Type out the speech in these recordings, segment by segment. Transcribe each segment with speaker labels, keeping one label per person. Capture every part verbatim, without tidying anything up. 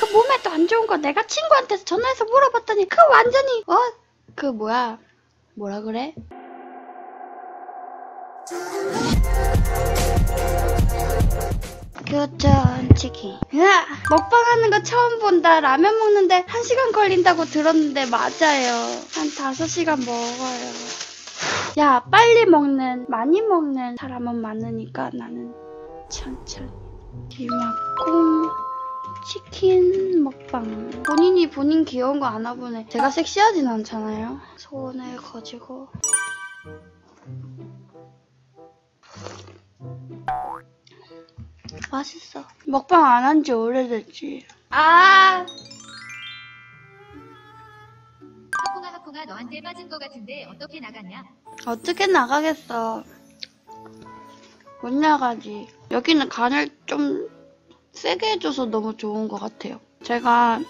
Speaker 1: 그 몸에도 안 좋은 거 내가 친구한테 전화해서 물어봤더니 그 완전히 어? 그 뭐야 뭐라 그래? 교촌 치킨. 으아, 먹방하는 거 처음 본다. 라면 먹는데 한 시간 걸린다고 들었는데 맞아요. 한 다섯 시간 먹어요. 야, 빨리 먹는, 많이 먹는 사람은 많으니까 나는 천천히. 김학콩 치킨 먹방. 본인이 본인 귀여운 거 아나 보네. 제가 섹시하진 않잖아요. 손을 거지고. 맛있어. 먹방 안 한 지 오래됐지. 아!
Speaker 2: 하콩아 하콩아 너한테 빠진 거 같은데 어떻게 나갔냐?
Speaker 1: 어떻게 나가겠어. 못 나가지. 여기는 간을 좀 세게 해줘서 너무 좋은 것 같아요. 제가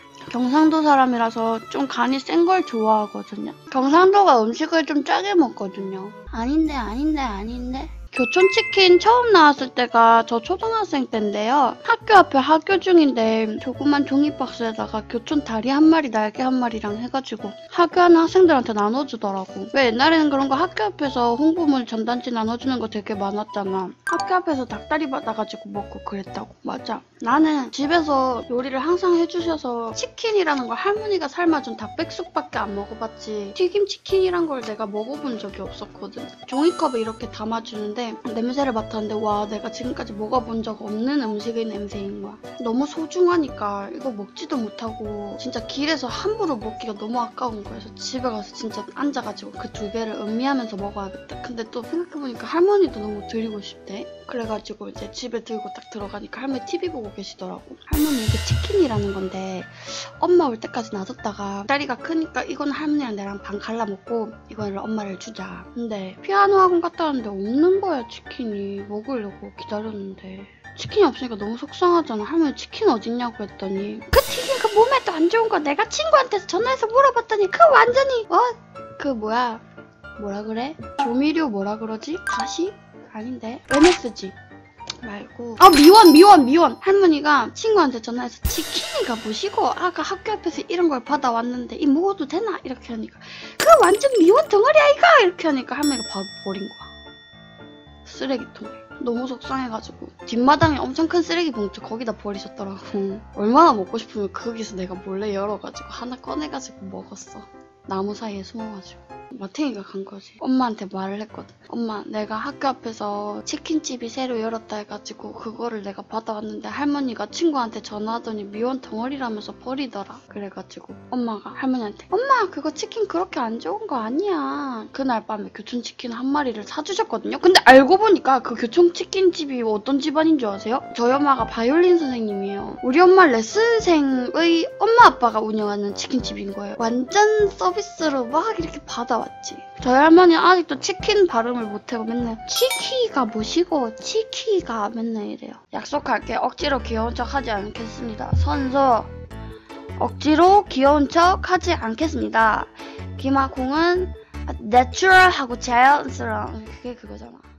Speaker 1: 경상도 사람이라서 좀 간이 센 걸 좋아하거든요. 경상도가 음식을 좀 짜게 먹거든요. 아닌데 아닌데 아닌데. 교촌치킨 처음 나왔을 때가 저 초등학생 때인데요. 학교 앞에 학교 중인데 조그만 종이박스에다가 교촌 다리 한 마리 날개 한 마리랑 해가지고 학교하는 학생들한테 나눠주더라고. 왜 옛날에는 그런 거 학교 앞에서 홍보물 전단지 나눠주는 거 되게 많았잖아. 학교 앞에서 닭다리 받아가지고 먹고 그랬다고. 맞아. 나는 집에서 요리를 항상 해주셔서 치킨이라는 걸 할머니가 삶아준 닭백숙밖에 안 먹어봤지 튀김치킨이란 걸 내가 먹어본 적이 없었거든. 종이컵에 이렇게 담아주는데 냄새를 맡았는데 와 내가 지금까지 먹어본 적 없는 음식의 냄새인 거야. 너무 소중하니까 이거 먹지도 못하고 진짜 길에서 함부로 먹기가 너무 아까운 거야. 그래서 집에 가서 진짜 앉아가지고 그 두 개를 음미하면서 먹어야겠다. 근데 또 생각해보니까 할머니도 너무 드리고 싶대. 그래가지고 이제 집에 들고 딱 들어가니까 할머니 티비 보고 계시더라고. 할머니 이게 치킨이라는 건데 엄마 올 때까지 놔뒀다가 다리가 크니까 이건 할머니랑 나랑 반 갈라먹고 이거를 엄마를 주자. 근데 피아노 학원 갔다 왔는데 없는 거야 치킨이. 먹으려고 기다렸는데 치킨이 없으니까 너무 속상하잖아. 할머니 치킨 어딨냐고 했더니 그 튀긴 그 몸에도 안 좋은 거 내가 친구한테 전화해서 물어봤더니 그 완전히 어? 그 뭐야 뭐라 그래? 조미료 뭐라 그러지? 다시? 아닌데 엠에스지 말고 아 미원 미원 미원. 할머니가 친구한테 전화해서 치킨이가 뭐시고 아까 학교 앞에서 이런 걸 받아왔는데 이 먹어도 되나? 이렇게 하니까 그 완전 미원 덩어리 아이가? 이렇게 하니까 할머니가 바로 버린 거야. 쓰레기통에. 너무 속상해가지고 뒷마당에 엄청 큰 쓰레기 봉투 거기다 버리셨더라고. 얼마나 먹고 싶으면 거기서 내가 몰래 열어가지고 하나 꺼내가지고 먹었어. 나무 사이에 숨어가지고. 마탱이가 간 거지. 엄마한테 말을 했거든. 엄마 내가 학교 앞에서 치킨집이 새로 열었다 해가지고 그거를 내가 받아왔는데 할머니가 친구한테 전화하더니 미원 덩어리라면서 버리더라. 그래가지고 엄마가 할머니한테 엄마 그거 치킨 그렇게 안 좋은 거 아니야. 그날 밤에 교촌치킨 한 마리를 사주셨거든요. 근데 알고 보니까 그 교촌치킨집이 어떤 집안인 줄 아세요? 저희 엄마가 바이올린 선생님이에요. 우리 엄마 레슨생의 엄마 아빠가 운영하는 치킨집인 거예요. 완전 서비스로 막 이렇게 받아 왔지. 저희 할머니 아직도 치킨 발음을 못하고 맨날 치키가 뭐시고 치키가 맨날 이래요. 약속할게. 억지로 귀여운 척 하지 않겠습니다. 선수 억지로 귀여운 척 하지 않겠습니다. 김학콩은 내추럴하고 자연스러운 그게 그거잖아.